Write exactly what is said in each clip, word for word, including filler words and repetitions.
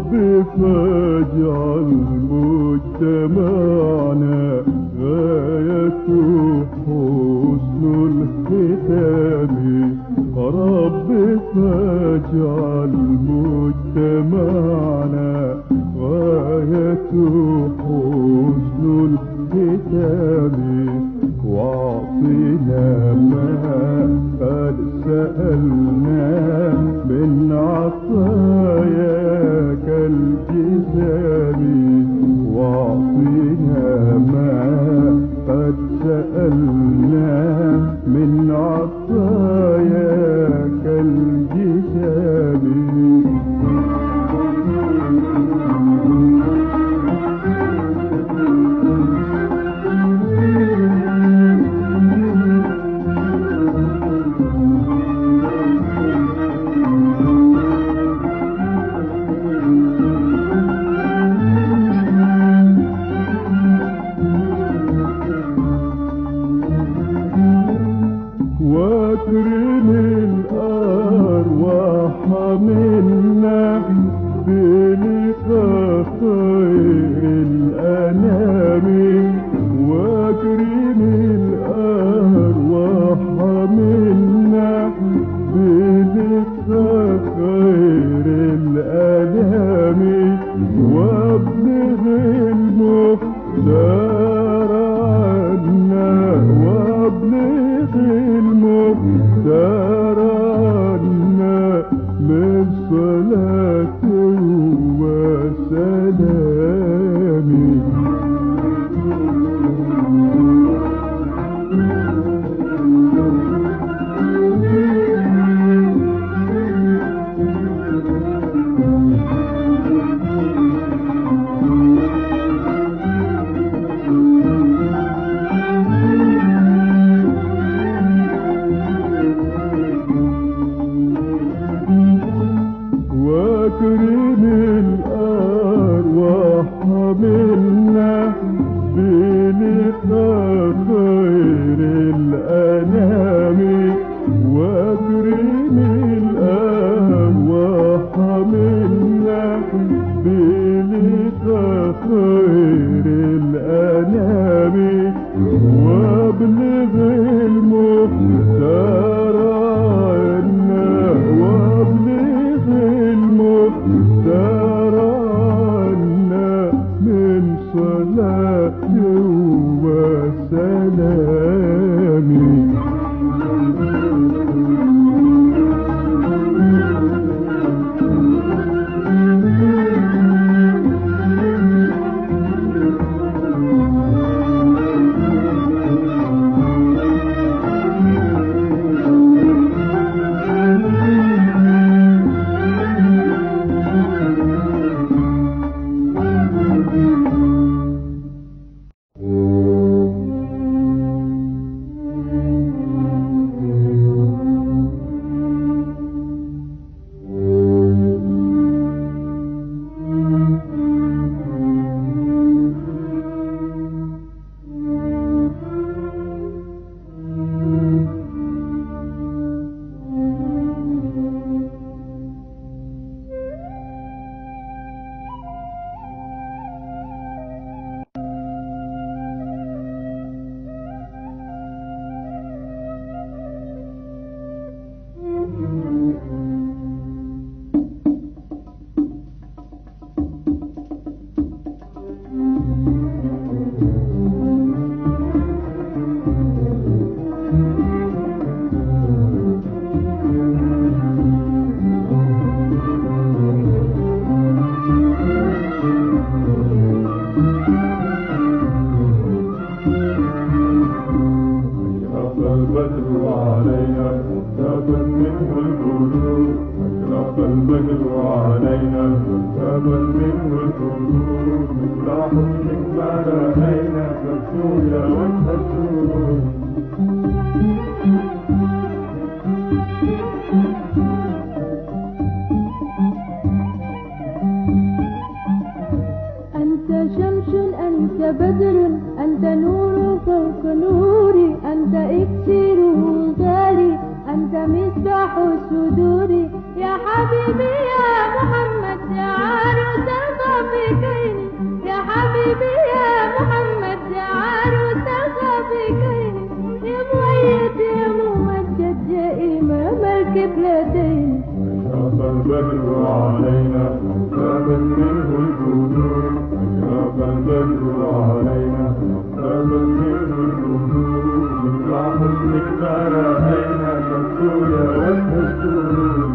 رب فاجعل مجتمعنا غايته حسن الختام. رب فاجعل مجتمعنا غايته حسن الختام. واعطنا ما قد سألنا من عطاياك الجزام. واعطنا ما قد سألنا من عطاياك الجزام. واكرم الأرواح منا بلقاء خير الأنام. واكرم الأرواح منا بلقاء خير الأنام. وابلغ المختار عنا وابلغ المختار عنا من صلاة وسلام. واكرم الأرواح منا بلقاء خير الأنام. واكرم الأرواح منا بلقاء خير الأنام. وابلغ المختار عنا وابلغ المختار عنا من صلاة وسلام. أنت إكسير داري، أنت مفتاح صدوري، يا حبيبي يا محمد يا عروس الخفيقين يا حبيبي يا محمد يا عروس الخفيقين يا مؤيد يا ممجد يا إمام القبلتين أشرق البدر علينا وانتاب منه البدور أشرق البدر علينا وانتاب منه البدور مع حسنك ما رأينا كالسور يا وجه السرور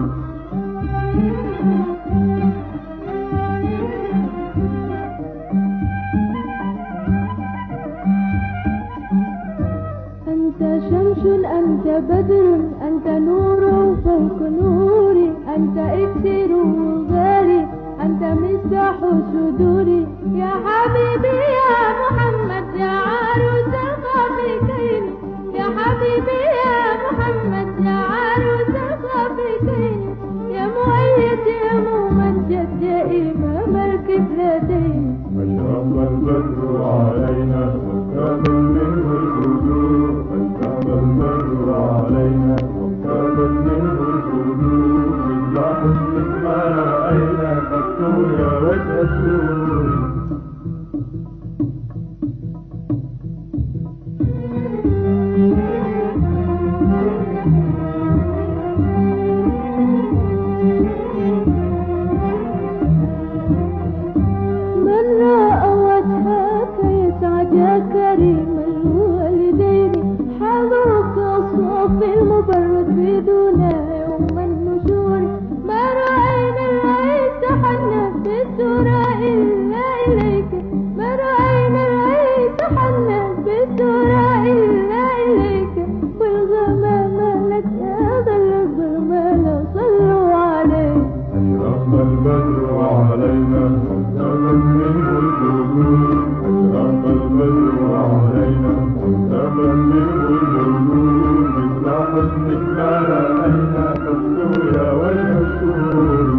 أنت شمس أنت بدر أنت نور فوق نوري أنت إكسير غالي أنت مصباح صدوري يا حبيبي يا محمد يا عروس الخفيقين يا حبيبي يا محمد يا عروس الخفيقين يا مؤيد يا ممجد يا إمام القبلتين أشرق البدر علينا وانتاب منه البدور أشرق البدر علينا وانتاب منه البدور مثل حسنك ما رأينا كالسور يا وجه السرور من رأى وجهك يسعد يا كريم الوالدين حظك الصافي المبرد بدون يوم النشور ما رأينا العين تحنى بالسورة إلا إليك ما رأينا العين تحنى بالسورة إلا إليك والغمام لك هذا الغمام صلوا عليه أشرق البدر علينا وانتاب منه البدور أشرق البدر علينا وانتاب منه البدور مثل حسنك ما رأينا كالسور يا وجه السرور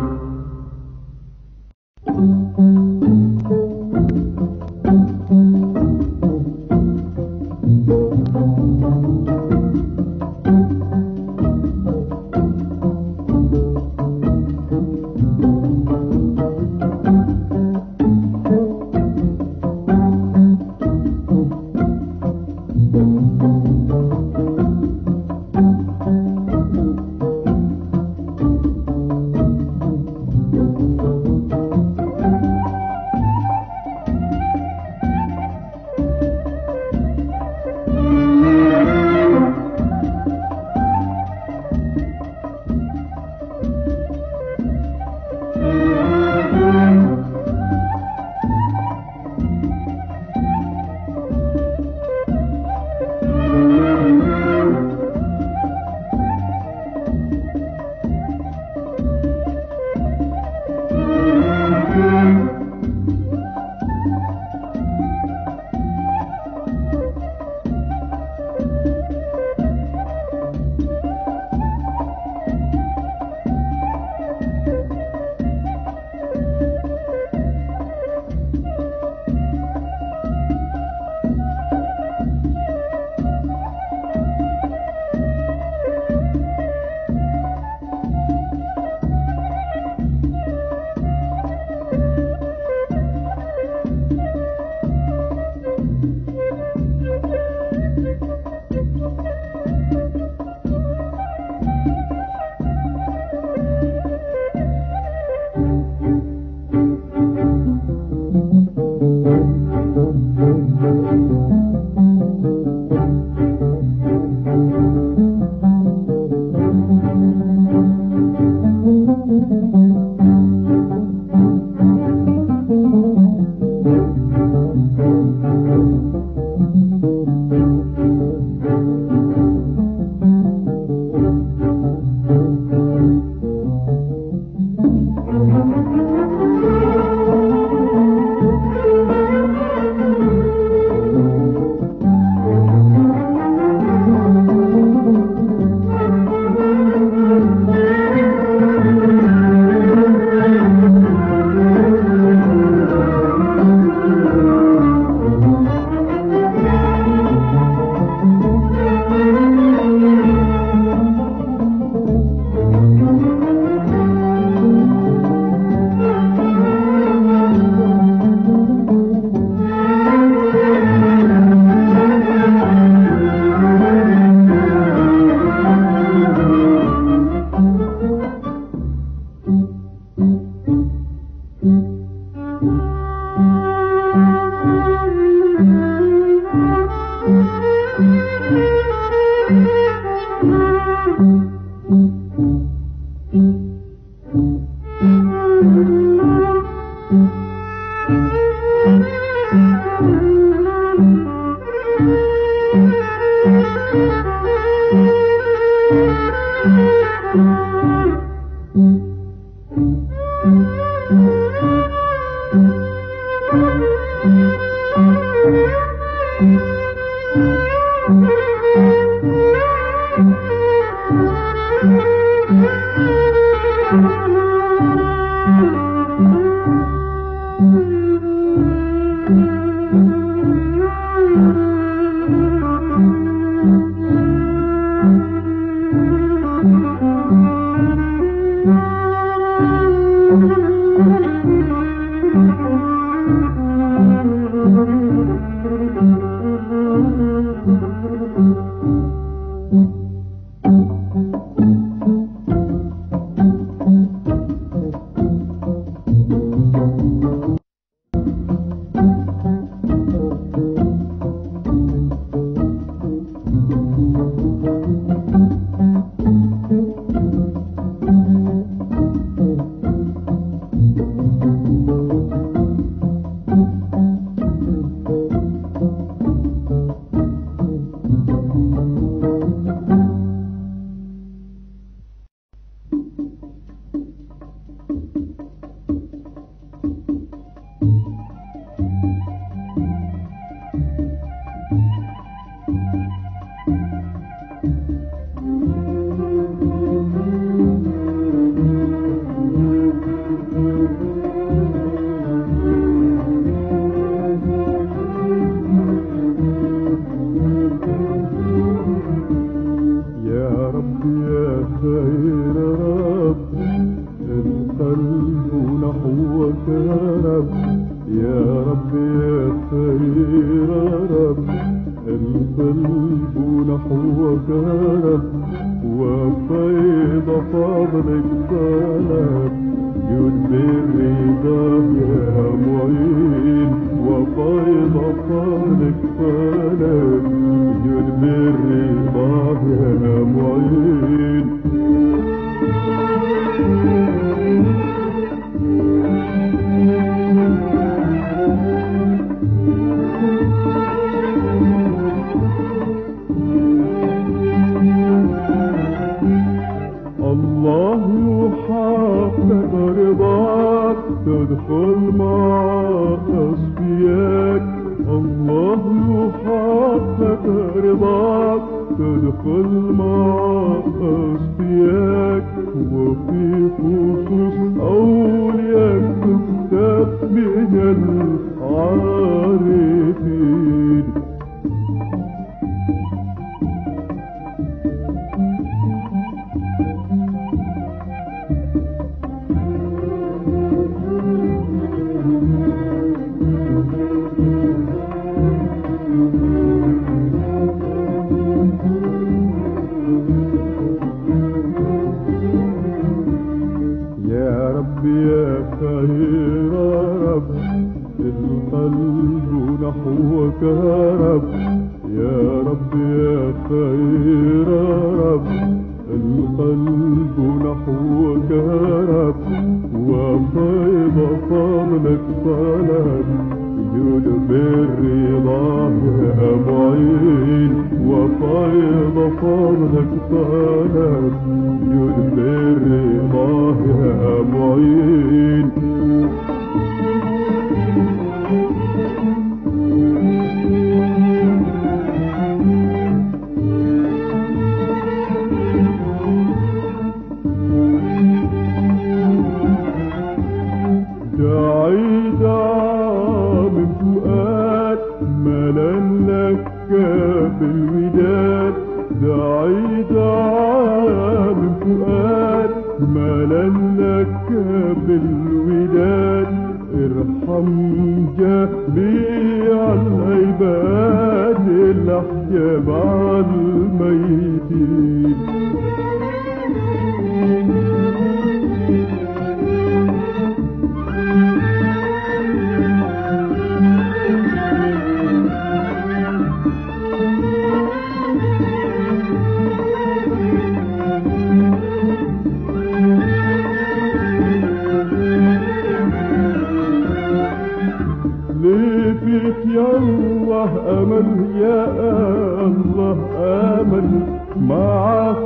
ليه فيك يا الله أمل يا الله أمل مع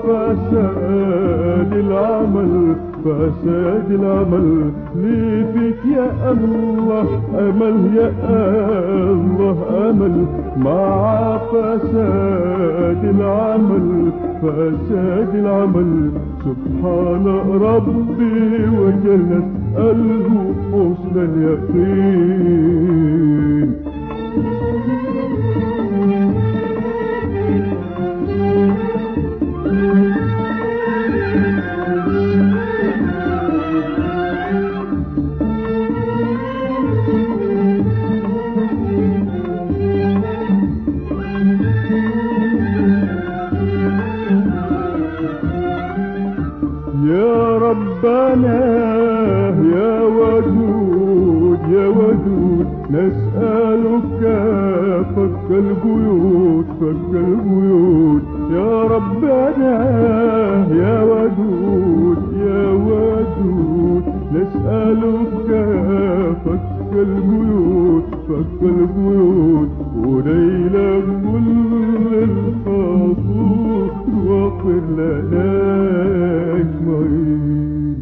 فساد العمل فساد العمل ليه فيك يا الله أمل يا الله أمل مع فساد العمل فساد العمل سبحان ربي وجلت قلبه حسن اليقين يا ربنا يا ودود يا ودود نسألك فك القيود فك القيود يا ربنا يا ودود يا ودود نسألك فك القيود فك القيود وليلة كل الخطوط واغفر لنا أجمعين.